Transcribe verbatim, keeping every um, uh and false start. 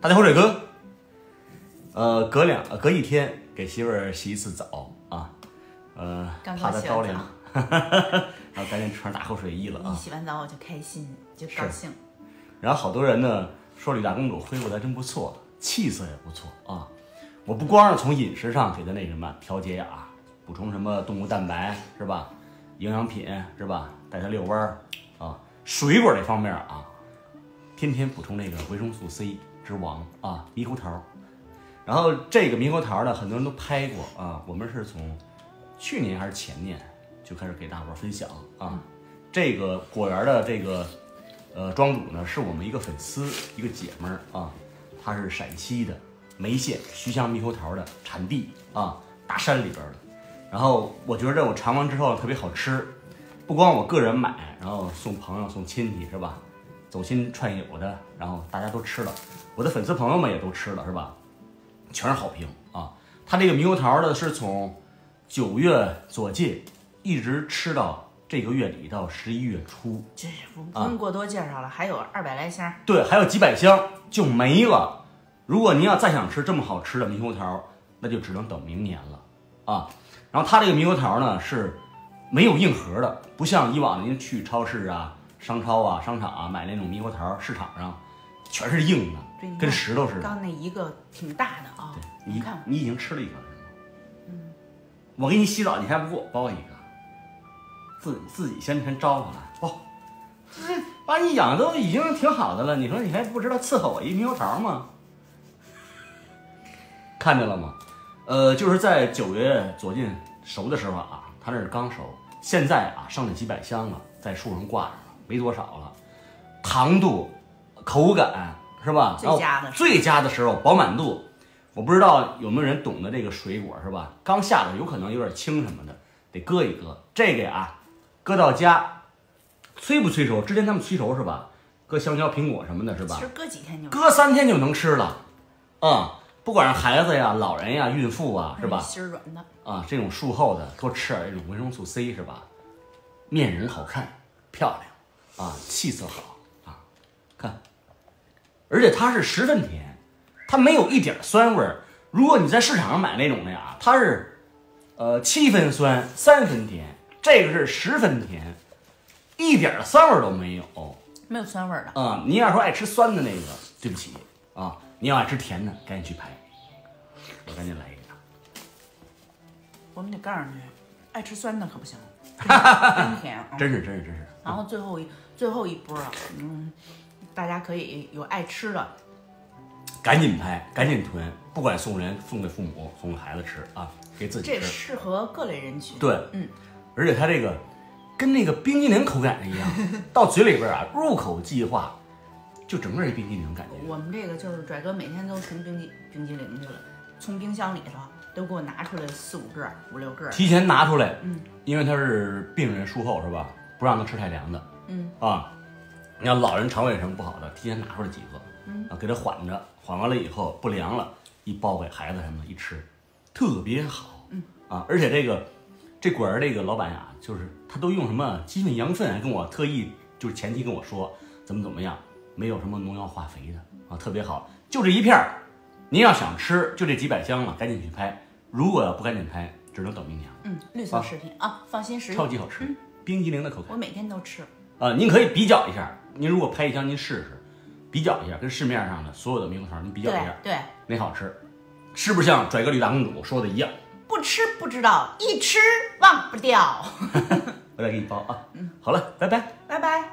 大家好，水哥。呃，隔两隔一天给媳妇儿洗一次澡啊，呃，怕她着凉，然后赶紧穿上大口水衣了啊。 你洗完澡我就开心，就高兴。 然后好多人呢说吕大公主恢复的真不错，气色也不错啊。我不光是从饮食上给她那什么调节呀，补充什么动物蛋白是吧，营养品是吧，带她遛弯儿啊，水果这方面啊。天天补充这个维生素 C 之王啊，猕猴桃。然后这个猕猴桃呢，很多人都拍过啊。我们是从去年还是前年就开始给大伙儿分享啊。嗯、这个果园的这个呃庄主呢，是我们一个粉丝，一个姐们儿啊，她是陕西的眉县徐乡猕猴桃的产地啊，大山里边的。然后我觉得我尝完之后特别好吃，不光我个人买，然后送朋友送亲戚是吧？走亲串友的，然后大家都吃了，我的粉丝朋友们也都吃了，是吧？全是好评啊！它这个猕猴桃呢，是从九月左近一直吃到这个月底到十一月初， 这不用过多介绍了，啊、还有二百来箱。对， 还有几百箱就没了。如果您要再想吃这么好吃的猕猴桃，那就只能等明年了啊！然后它这个猕猴桃呢是没有硬核的，不像以往您去超市啊。商超啊，商场啊，买那种猕猴桃，市场上全是硬的，跟石头似的。 刚那一个挺大的啊、哦， 对，你看你已经吃了一个是吗？嗯，我给你洗澡，你还不给我包一个，自自己先先招过来，包。这把你养的都已经挺好的了，你说你还不知道伺候我一猕猴桃吗？看见了吗？呃，就是在九月左近熟的时候啊，它那是刚熟，现在啊剩下几百箱了，在树上挂着。没多少了，糖度、口感是吧？ 最佳的最佳的时候，饱满度，我不知道有没有人懂得这个水果是吧？刚下的有可能有点青什么的，得搁一搁。这个呀，搁到家，催不催熟？之前他们催熟是吧？搁香蕉、苹果什么的是吧？ 其实搁几天就搁三天就能吃了，啊、嗯，不管是孩子呀、老人呀、孕妇啊是吧？ 心软的啊，这种术后的多吃点这种维生素 C 是吧？面容好看，漂亮。啊，气色好啊，看，而且它是十分甜，它没有一点酸味儿。如果你在市场上买那种的呀，它是呃七分酸三分甜，这个是十分甜，一点酸味儿都没有， 没有酸味儿的啊、嗯。你要说爱吃酸的那个，对不起啊，你要爱吃甜的，赶紧去拍，我赶紧来一个。 我们得告诉你，爱吃酸的可不行，真甜啊， 真是真是真是。 然后最后一。最后一波啊，嗯，大家可以有爱吃的， 赶紧拍，赶紧囤，不管送人、送给父母、送给孩子吃啊，给自己吃。 这适合各类人群。 对，嗯，而且它这个跟那个冰激凌口感一样，到嘴里边啊，入口即化，就整个一冰激凌感觉。 我们这个就是拽哥每天都囤冰激冰激凌去了，从冰箱里头都给我拿出来四五个、五六个， 提前拿出来，嗯，因为他是病人术后是吧，不让他吃太凉的。嗯啊，你要老人肠胃什么不好的，提前拿出来几个，嗯啊，给他缓着，缓完了以后不凉了，一包给孩子什么的，一吃，特别好，嗯啊，而且这个这果儿这个老板呀、啊，就是他都用什么鸡粪羊粪，还跟我特意就是前期跟我说怎么怎么样，没有什么农药化肥的啊，特别好，就这一片儿，您要想吃就这几百箱了，赶紧去拍，如果要不赶紧拍，只能等明年了。 嗯，绿色食品 啊, 啊，放心食用， 超级好吃，嗯、冰激凌的口感， 我每天都吃。 啊、呃，您可以比较一下，您如果拍一箱，您试试，比较一下，跟市面上的所有的猕猴桃，您比较一下， 对， 哪好吃，是不是像拽个吕大公主说的一样？ 不吃不知道，一吃忘不掉。 我再给你包啊，嗯，好了，拜拜， 拜拜。